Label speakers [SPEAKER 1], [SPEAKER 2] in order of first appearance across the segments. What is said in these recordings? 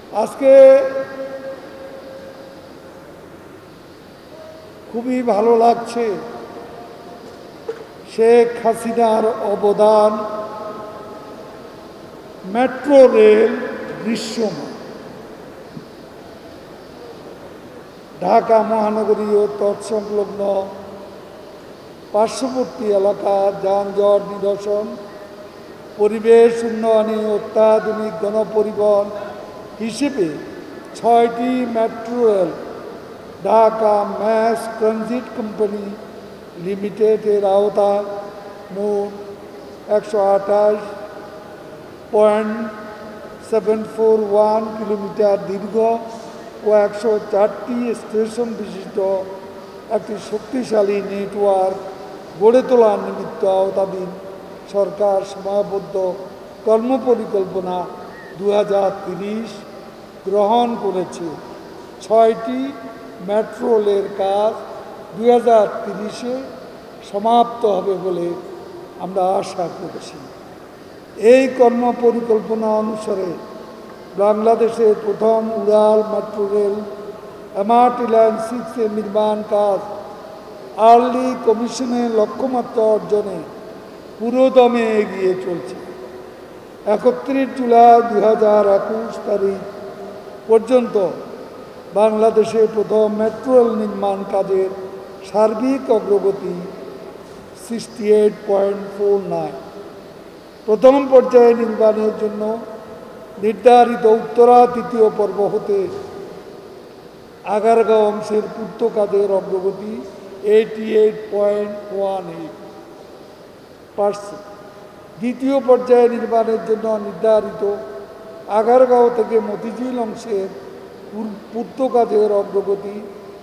[SPEAKER 1] আজকে খুবই ভালো লাগছে শেখ হাসিনার অবদান মেট্রো রেল দৃশ্যমান। ঢাকা মহানগরী ও তৎসংলগ্ন পার্শ্ববর্তী এলাকা যানজট নিরসন, পরিবেশ উন্নয়নে অত্যাধুনিক গণপরিবহন হিসেবে 6টি metro rail Dhaka mass transit company লিমিটেডের আওতায় মোট 128.741 কিলোমিটার দীর্ঘ ও 104টি স্টেশন বিশিষ্ট একটি শক্তিশালী নেটওয়ার্ক গড়ে তোলার নিমিত্ত আওতাধীন সরকার সময়বদ্ধ কর্মপরিকল্পনা 2030 গ্রহণ করেছে। 6টি মেট্রো রেলের কাজ 2030-এ সমাপ্ত হবে বলে আমরা আশা করছি। এই কর্মপরিকল্পনা অনুসারে বাংলাদেশের প্রথম উড়াল মেট্রো রেল এমআরটি লাইন 6-এর নির্মাণ কাজ আর্লি কমিশনের লক্ষ্যমাত্রা অর্জনে পুরোদমে এগিয়ে চলছে। 31 জুলাই 2021 তারিখ পর্যন্ত বাংলাদেশে প্রথম মেট্রো রেল নির্মাণ কাজের সার্বিক অগ্রগতি 68.49। প্রথম পর্যায়ে নির্মাণের জন্য নির্ধারিত উত্তরা তৃতীয় পর্ব হতে আগারগাঁও অংশের পূর্ত কাজের অগ্রগতি 88.18%। দ্বিতীয় পর্যায়ে নির্মাণের জন্য নির্ধারিত আগারগাঁও থেকে মতিঝিল অংশের পূর্ত কাজের অগ্রগতি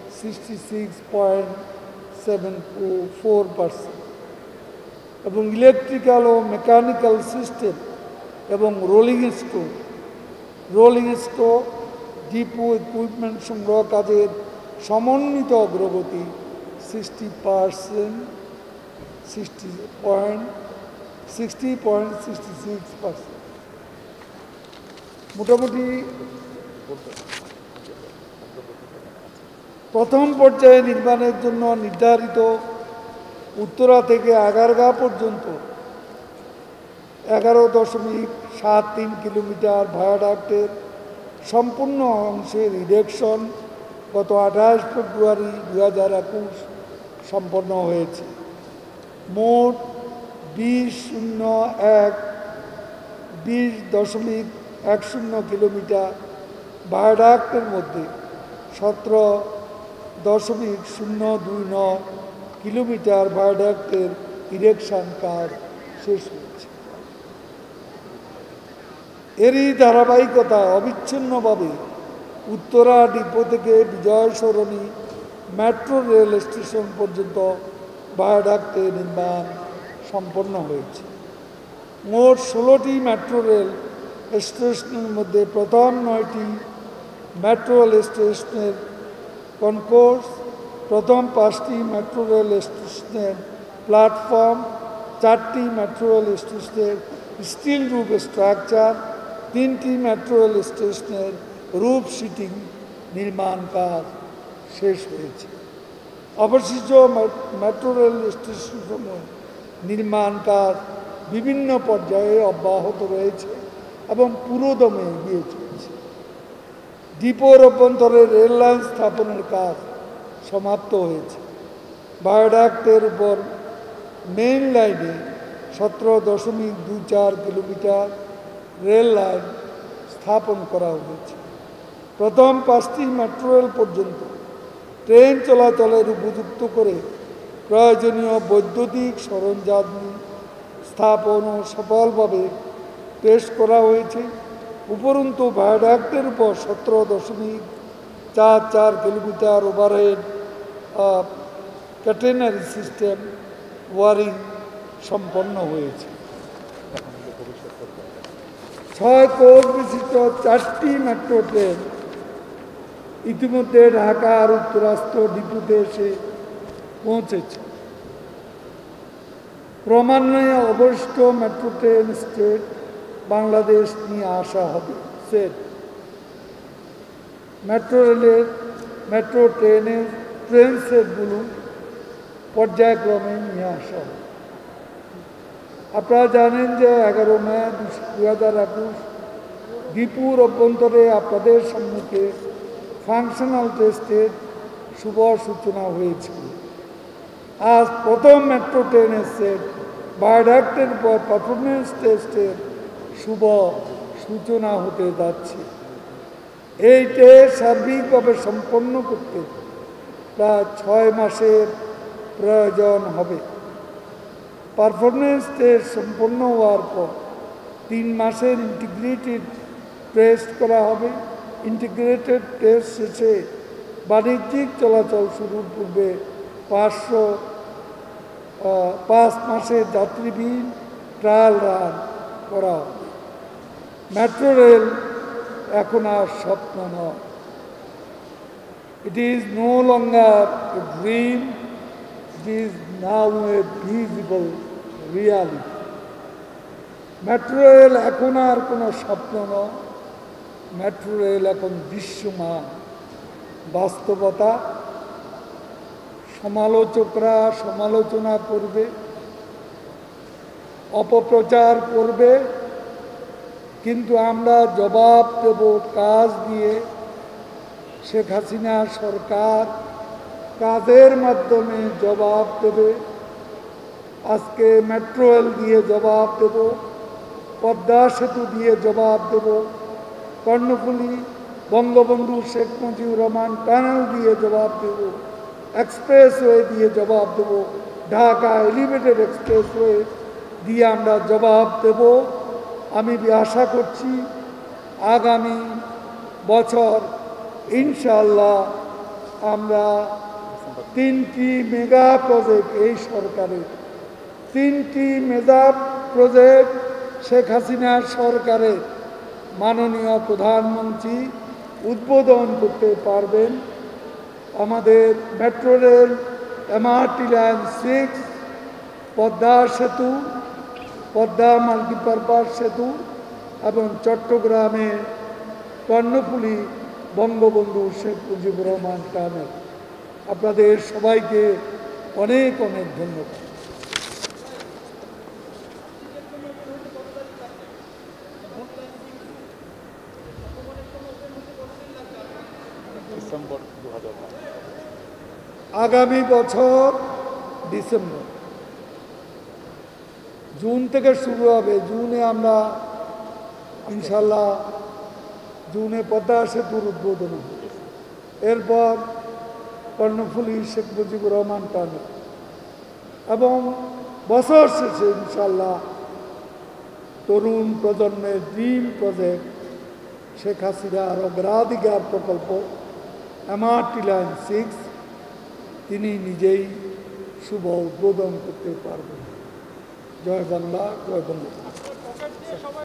[SPEAKER 1] 66.74% এবং ইলেকট্রিক্যাল ও মেকানিক্যাল সিস্টেম এবং রোলিং স্টক ডিপো ইকুইপমেন্ট সংগ্রহ কাজের সমন্বিত অগ্রগতি 60.66%। মোটামুটি প্রথম পর্যায়ে নির্মাণের জন্য নির্ধারিত উত্তরা থেকে আগারগাঁও পর্যন্ত 11.73 কিলোমিটার ভায়াডাক্টের সম্পূর্ণ অংশের ইরেকশন গত 28 ফেব্রুয়ারি 2021 সম্পন্ন হয়েছে। মোট 20.10 কিলোমিটার ভায়াডাক্টের মধ্যে 17.029 কিলোমিটার ভায়াডাক্টের ইরেকশন কাজ শেষ হয়েছে। এরই ধারাবাহিকতায় অবিচ্ছিন্নভাবে উত্তরা ডিপো থেকে Bijoy Sarani metro rail station পর্যন্ত ভায়াডাক্টের নির্মাণ সম্পন্ন হয়েছে। মোট 16টি মেট্রো রেল স্টেশনের মধ্যে প্রথম 9টি মেট্রো রেল স্টেশনের কনকোর্স, প্রথম 5টি মেট্রো রেল স্টেশনের প্ল্যাটফর্ম, 4টি মেট্রো রেল স্টেশনের স্টিল রুফ স্ট্রাকচার, 3টি মেট্রো রেল স্টেশনের রুফ সিটিং নির্মাণ কাজ শেষ হয়েছে। অবশিষ্ট মেট্রো রেল স্টেশনসমূহ নির্মাণ কাজ বিভিন্ন পর্যায়ে অব্যাহত রয়েছে এবং পুরোদমে এগিয়ে চলেছে। ডিপোর অভ্যন্তরে রেল লাইন স্থাপনের কাজ সমাপ্ত হয়েছে। ভায়াডাক্টের উপর মেইন লাইনে 17.24 কিলোমিটার রেল লাইন স্থাপন করা হয়েছে। প্রথম 5টি মেট্রো রেল পর্যন্ত ট্রেন চলাচলের উপযুক্ত করে প্রয়োজনীয় বৈদ্যুতিক সরঞ্জাম স্থাপনও সফলভাবে পেশ করা হয়েছে। উপরন্তু ভায়াডাক্টের উপর 17.44 kilometre overhead catenary system wiring সম্পন্ন হয়েছে। 6 কোচ বিশিষ্ট 4টি মেট্রো ট্রেন ইতিমধ্যে ঢাকার উত্তরাস্ত ডিপোতে এসে পৌঁছেছে। ক্রমান্বয়ে অবশিষ্ট মেট্রো ট্রেন স্টেট বাংলাদেশ নিয়ে আসা হবে। মেট্রো ট্রেন সেটগুলো পর্যায়ক্রমে নিয়ে আসা হবে। আপনারা জানেন যে 11 মে 2021 দীপুর অভ্যন্তরে আপনাদের সম্মুখে ফাংশনাল টেস্টের শুভ সূচনা হয়েছিল। আজ প্রথম মেট্রো ট্রেনের সেট ভায়াডাক্টের পর পারফরমেন্স টেস্টের শুভ সূচনা হতে যাচ্ছে। এই টেস্ট সার্বিকভাবে সম্পন্ন করতে প্রায় 6 মাসের প্রয়োজন হবে। পারফরমেন্স টেস্ট সম্পন্ন হওয়ার পর 3 মাসের ইন্টিগ্রেটেড টেস্ট করা হবে। ইন্টিগ্রেটেড টেস্ট শেষে বাণিজ্যিক চলাচল শুরুর পূর্বে 5 মাসের যাত্রীবিহীন ট্রায়াল রান করা হবে। মেট্রো রেল এখন আর স্বপ্ন নয়। It is no longer a dream, it is now a visible reality. Metro rail এখন আর কোনো স্বপ্ন নয়, মেট্রো রেল এখন দৃশ্যমান বাস্তবতা। সমালোচকরা সমালোচনা করবে, অপপ্রচার করবে, কিন্তু আমরা জবাব দেব কাজ দিয়ে। শেখ হাসিনা সরকার কাজের মাধ্যমে জবাব দেবে। আজকে মেট্রো রেল দিয়ে জবাব দেব, পদ্মা সেতু দিয়ে জবাব দেব, কর্ণফুলী বঙ্গবন্ধু শেখ মুজিবুর রহমান টানেল দিয়ে জবাব দেব, এক্সপ্রেসওয়ে দিয়ে জবাব দেব, ঢাকা এলিভেটেড এক্সপ্রেসওয়ে দিয়ে আমরা জবাব দেব। আমি আশা করছি আগামী বছর ইনশাআল্লাহ আমরা 3টি মেগা প্রজেক্ট, এই সরকারের 3টি মেগা প্রজেক্ট শেখ হাসিনার সরকারের মাননীয় প্রধানমন্ত্রী উদ্বোধন করতে পারবেন। আমাদের metro rail, MRT line 6, Padma সেতু, পদ্মা মাল্টিপারপাস সেতু এবং চট্টগ্রামে কর্ণফুলী বঙ্গবন্ধু শেখ মুজিবুর রহমান টানেল। আপনাদের সবাইকে অনেক অনেক ধন্যবাদ। আগামী বছর ডিসেম্বর, জুন থেকে শুরু হবে। জুনে আমরা ইনশাল্লাহ জুনে পদ্মা সেতুর উদ্বোধন হবে। এরপর কর্ণফুলী শেখ মুজিবুর রহমান টানেল এবং বছর শেষে ইনশাল্লাহ তরুণ প্রজন্মের ড্রিম প্রজেক্ট শেখ হাসিনার অগ্রাধিকার প্রকল্প MRT লাইন 6 তিনি নিজেই শুভ উদ্বোধন করতে পারবেন। জয় বাংলা, জয় বঙ্গবন্ধু।